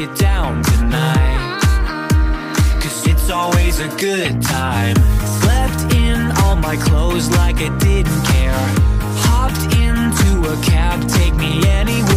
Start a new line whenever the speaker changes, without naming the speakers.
it down tonight, 'cause it's always a good time. Slept in all my clothes like I didn't care. Hopped into a cab, take me anywhere.